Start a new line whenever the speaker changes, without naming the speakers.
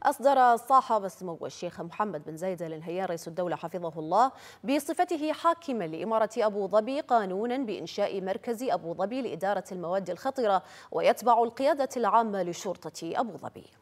أصدر صاحب السمو الشيخ محمد بن زايد آل نهيان رئيس الدولة حفظه الله بصفته حاكما لإمارة أبو ظبي قانونا بإنشاء مركز أبو ظبي لإدارة المواد الخطرة ويتبع القيادة العامة لشرطة أبو ظبي.